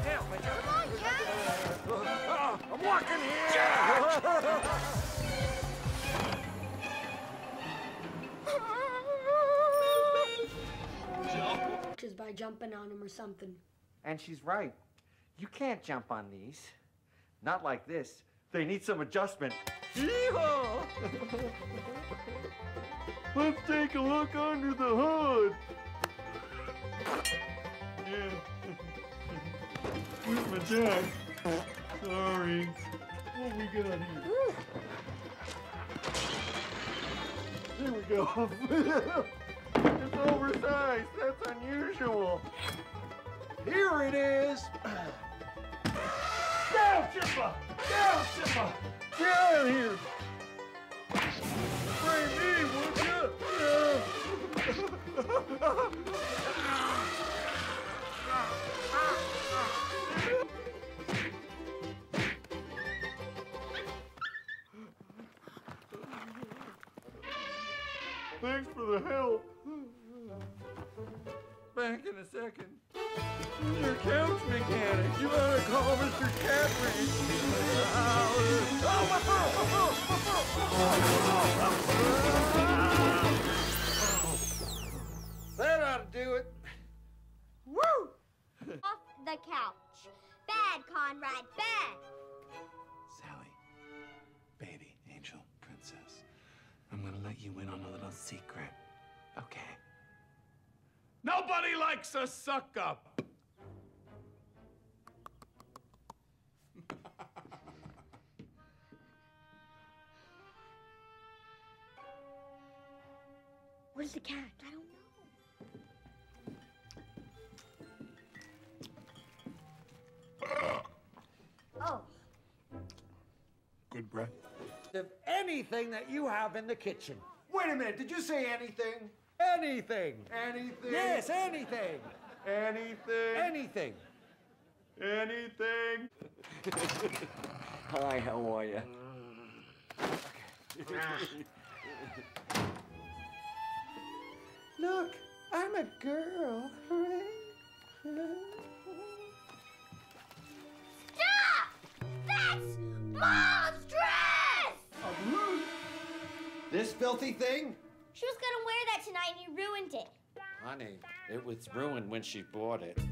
Help me. Come on, Jack. I'm walking here. Just by jumping on them or something. And she's right. You can't jump on these. Not like this. They need some adjustment. Yee-haw! Let's take a look under the hood. Yeah. Where's my jack? Sorry. What we got here? There we go. It's oversized. That's unusual. Here it is. Down, Simba! Down, Simba! Get out of here! Spray me, would you? Thanks for the help. Back in a second. Your couch mechanic. You ought to call Mr. Catridge. Oh, my pearl! My pearl! My pearl! That ought to do it. Woo! Off the couch. Bad, Conrad, bad. Sally, baby, angel, princess, I'm gonna let you in on a little secret, okay? Nobody likes a suck-up. Where's the cat? I don't know. Oh. Good breath. Of anything that you have in the kitchen. Wait a minute, did you say anything? Anything. Anything? Yes, anything. Anything? Anything. Anything? Hi, how are you? Look, I'm a girl. Stop! That's monstrous! This filthy thing? She was gonna wear that tonight and you ruined it. Honey, it was ruined when she bought it.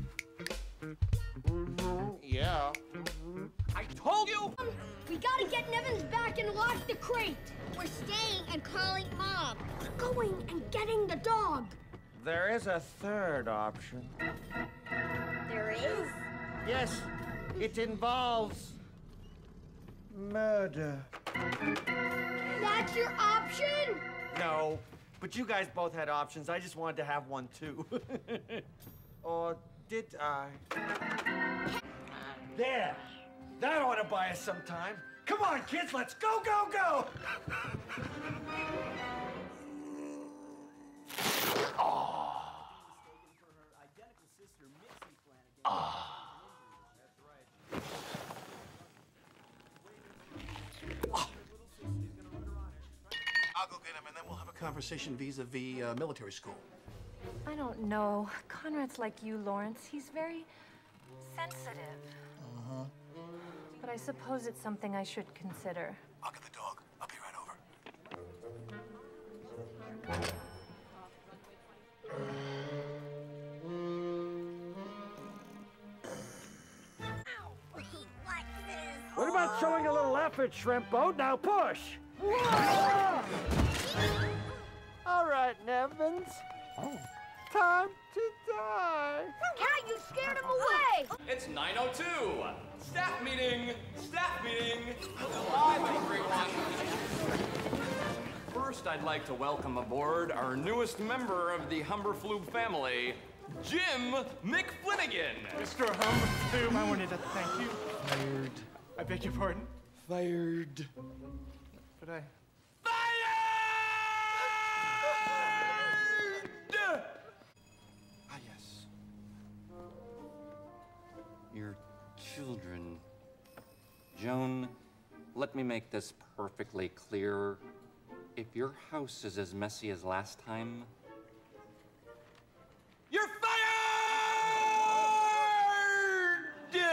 Yeah. I told you! We gotta get Nevins back and lock the crate. We're staying and calling Mom. We're going and getting the dog. There is a third option. There is? Yes, it involves murder. That's your option? No, but you guys both had options. I just wanted to have one too. Or did I? There! That ought to buy us some time. Come on, kids, let's go, go, go! I'll go get him, and then we'll have a conversation vis-a-vis military school. I don't know. Conrad's like you, Lawrence. He's very sensitive. Uh-huh. But I suppose it's something I should consider. I'll get the dog. I'll be right over. What about showing a little effort, Shrimp Boat? Now push! All right, Nevins. Time to die. Cat, you scared him away. It's 9:02. Staff meeting. Staff meeting. Hi, everyone. First, I'd like to welcome aboard our newest member of the Humberflube family, Jim McFlinigan. Mr. Humberflube, I wanted to thank you. Fired. I beg your pardon? Fired. But I... Ah, yes. Your children. Joan, let me make this perfectly clear. If your house is as messy as last time, you're fired!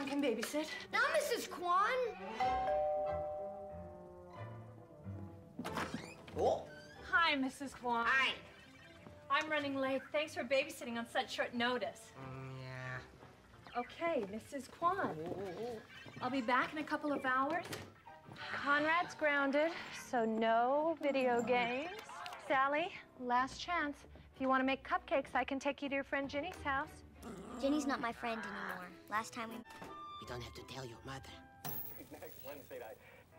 Kwan can babysit. Now, Mrs. Kwan. Oh. Hi, Mrs. Kwan. Hi. I'm running late. Thanks for babysitting on such short notice. Yeah. Okay, Mrs. Kwan. I'll be back in a couple of hours. Conrad's grounded, so no video games. Sally, last chance. If you want to make cupcakes, I can take you to your friend Ginny's house. Ginny's not my friend anymore. Last time we... You don't have to tell your mother. Next Wednesday night.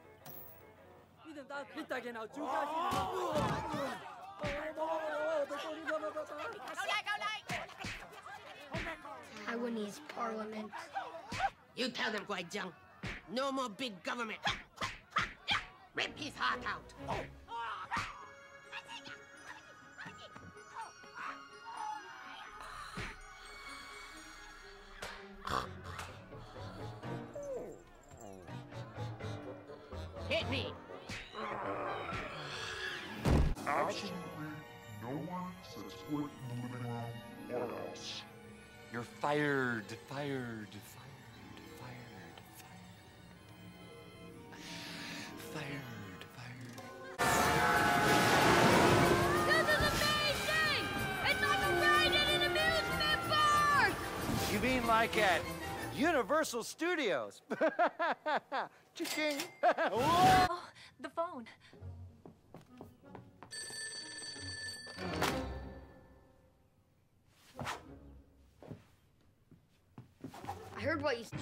Taiwanese parliament. You tell them, Guai Jiang. No more big government. Rip his heart out. Hit me. Absolutely no one sets foot in the living room or else. You're fired. Fired. This is amazing! It's like a ride in an amusement park! You mean like at Universal Studios? Cha-ching! Whoa! Oh, the phone. I heard what you said.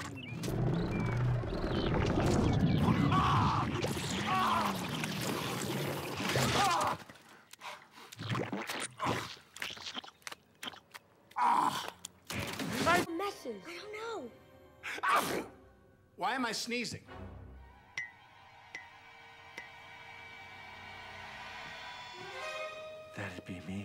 Messes. I don't know. Why am I sneezing? That'd be me.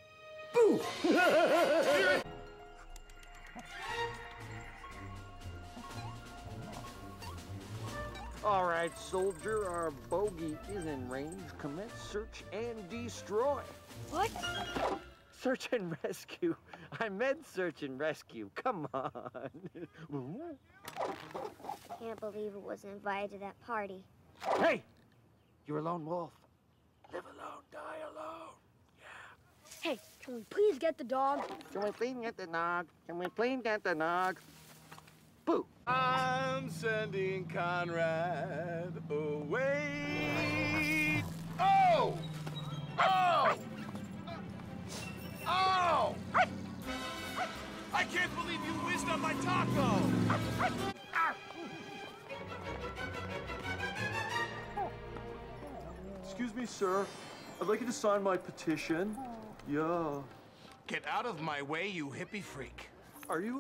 All right, soldier, our bogey is in range. Commence search and destroy. What? Search and rescue. I meant search and rescue. Come on. Can't believe it wasn't invited to that party. Hey! You're a lone wolf. Live alone, die alone. Hey, can we please get the dog? Can we please get the nog? Can we please get the nog? Boo! I'm sending Conrad away. Oh! Oh! Oh! I can't believe you whizzed on my taco! Excuse me, sir. I'd like you to sign my petition. Yeah. Get out of my way, you hippie freak. Are you